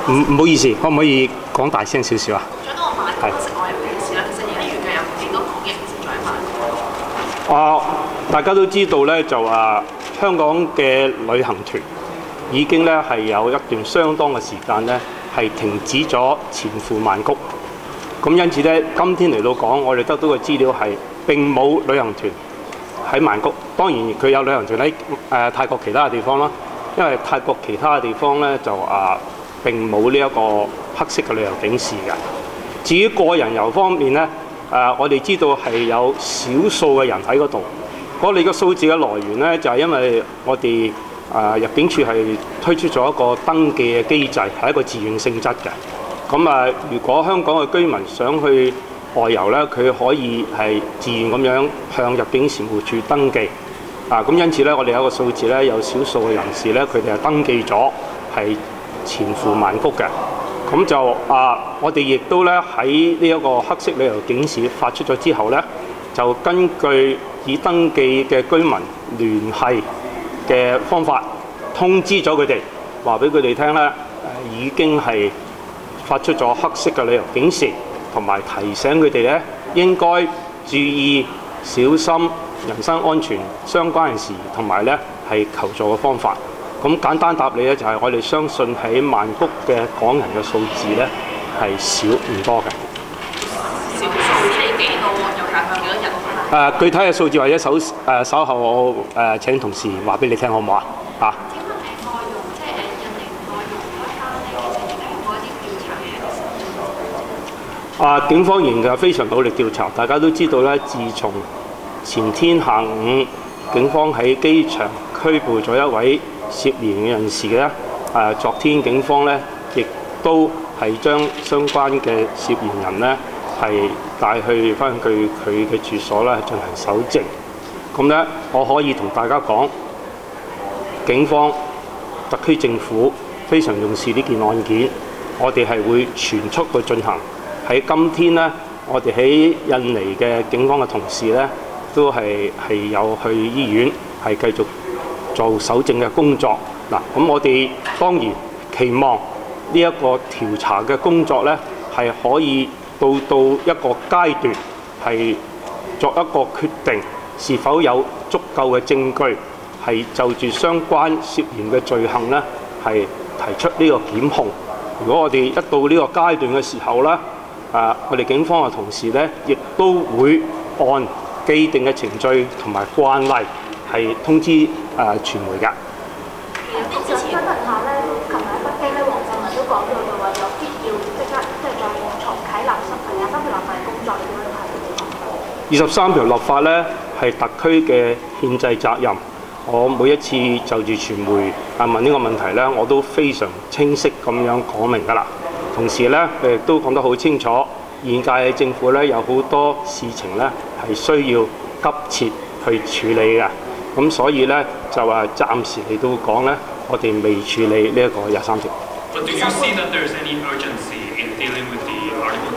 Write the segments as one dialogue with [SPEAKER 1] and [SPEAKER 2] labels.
[SPEAKER 1] 唔好意思，可唔可以講大聲少少啊？
[SPEAKER 2] 想到我買黑色外遊警示啦，其實而家預計有幾多港人其實在買？
[SPEAKER 1] 大家都知道咧，就香港嘅旅行團已經咧係有一段相當嘅時間咧係停止咗前赴曼谷。咁因此咧，今天嚟到講，我哋得到嘅資料係並冇旅行團喺曼谷。當然佢有旅行團喺泰國其他嘅地方啦，因為泰國其他嘅地方咧就並冇呢一個黑色嘅旅遊警示嘅。至於個人遊方面咧，我哋知道係有少數嘅人喺嗰度。我哋嘅數字嘅來源咧，就係因為我哋入境處係推出咗一個登記嘅機制，係一個自願性質嘅。咁如果香港嘅居民想去外遊咧，佢可以係自願咁樣向入境事務處登記。咁因此咧，我哋有一個數字咧，有少數嘅人士咧，佢哋係登記咗係前赴曼谷嘅。咁就我哋亦都咧喺呢一個黑色旅遊警示發出咗之後咧，就根據已登記嘅居民聯繫嘅方法，通知咗佢哋，話俾佢哋聽咧，已經係發出咗黑色嘅旅遊警示，同埋提醒佢哋咧應該注意小心人身安全相關嘅事，同埋咧係求助嘅方法。咁簡單答你咧，就係我哋相信喺曼谷嘅港人嘅數字咧係少唔多嘅。
[SPEAKER 2] 少數係幾多？有介紹幾多人？
[SPEAKER 1] 具體嘅數字或者稍後我請同事話俾你聽，好唔好啊？
[SPEAKER 2] 請問內容即係印尼內容嗰一單咧，其實已經開啲調查嘅。
[SPEAKER 1] 警方仍然非常努力調查。大家都知道咧，自從前天下午警方喺機場拘捕咗一位涉嫌嘅人士嘅咧，昨天警方咧亦都係將相關嘅涉嫌人咧係帶去翻佢嘅住所咧進行搜證。咁咧，我可以同大家講，警方、特區政府非常重視呢件案件，我哋係會全速去進行。喺今天咧，我哋喺印尼嘅警方嘅同事咧，都係有去醫院係繼續做搜證嘅工作。咁我哋當然期望呢一個調查嘅工作咧係可以到一個階段，係作一個決定，是否有足夠嘅證據係就住相關涉嫌嘅罪行咧係提出呢個檢控。如果我哋一到呢個階段嘅時候咧，我哋警方嘅同事咧亦都會按既定嘅程序同埋慣例係通知傳媒㗎。
[SPEAKER 3] 我想問下咧，琴日喺北京咧，黃振文都講咗就話有必要即刻再重啟23條立法嘅工作，你點樣睇？23條立法咧係特區嘅憲制責任。我每一次就住傳媒問呢個問題咧，我都非常清晰咁樣講明㗎啦。同時咧，亦都講得好清楚，現屆政府咧有好多事情咧係需要急切去處理嘅。咁所以咧就暫時嚟到講咧，我哋未處理呢一個23條。
[SPEAKER 4] But do you see that there is any urgency in dealing with the Article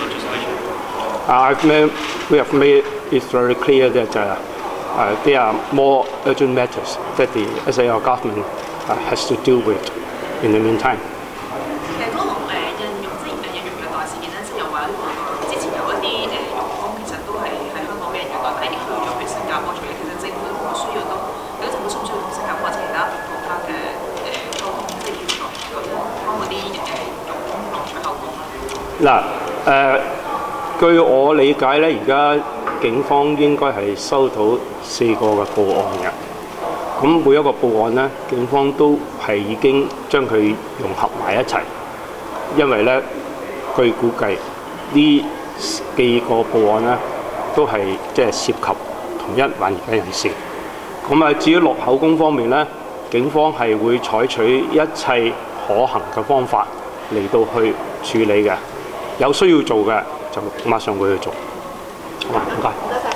[SPEAKER 4] 23 legislation?
[SPEAKER 1] We have made it very clear that there are more urgent matters that the SAR government has to deal with in the meantime.
[SPEAKER 2] 其實嗰個印傭虐待事件咧，即係又話之前有一啲傭工其實都係喺香港俾人虐待，但係已經去咗譬如新加坡處理。其實政府都需要都，如果政府需唔需要同新加坡或者其他國家嘅溝通，即係協助幫嗰啲傭工落取後果
[SPEAKER 1] 據我理解咧，而家警方應該係收到4個嘅報案嘅。咁每一個報案咧，警方都係已經將佢融合埋一齊，因為咧據估計呢幾個報案咧都係即係涉及同一懷疑嘅人士。至於落口供方面咧，警方係會採取一切可行嘅方法嚟到去處理嘅，有需要做嘅就馬上會去做。好嘛，唔該。